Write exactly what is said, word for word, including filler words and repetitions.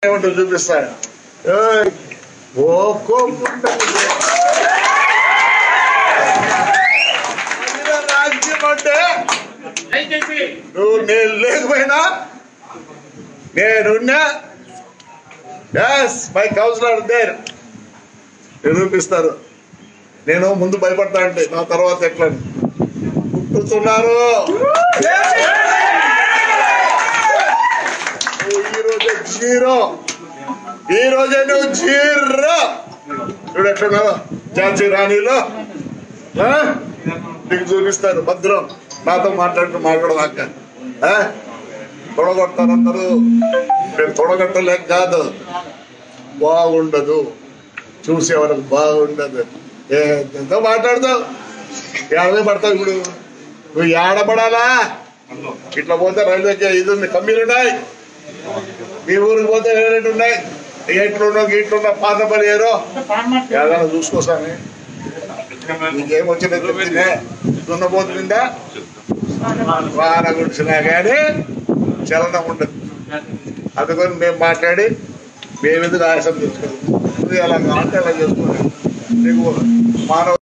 చూపిస్తాడు రాజ్యం అంటే నువ్వు నేను లేకపోయినా నేనున్నా మై కౌన్సిలర్ దేర్ నిరూపిస్తారు. నేను ముందు భయపడతా అంటే నా తర్వాత ఎట్లా పుట్టుతున్నారు. ఈరోజే జీరో ఈ రోజే నువ్వు జీరో ఇప్పుడు ఎట్లున్నావా ఝాన్సీ రాణిలో నీకు చూపిస్తారు. భద్రం నాతో మాట్లాడుతూ మాట్లాడదాక తొడగొడతారు అందరూ. నేను తొడగొట్టలేక కాదు, బాగుండదు, చూసే వాళ్ళకి బాగుండదు. ఎంతో మాట్లాడతావు, ఏడవే పడతావు. ఇప్పుడు నువ్వు ఏడపడాలా? ఇట్లా పోతే రైల్వేకి ఇది ఉంది, కమ్మీలు ఉన్నాయి. మీ ఊరికి పోతే రేటు ఉన్నాయి. ఎట్లున్నా ఇట్లున్నా పాత పని ఏరో ఏదైనా చూసుకోసాని నీకేం వచ్చినా చెప్పిందే దున్నపోతుందా వాన గుడిసినా కానీ చలనం ఉండదు. అందుకని మేము మాట్లాడి మేమెందుకు ఆయాసం తెచ్చుకోవాలి. నువ్వు ఎలా కావాలంటే అలా చేసుకున్నాం. నీకు మానవ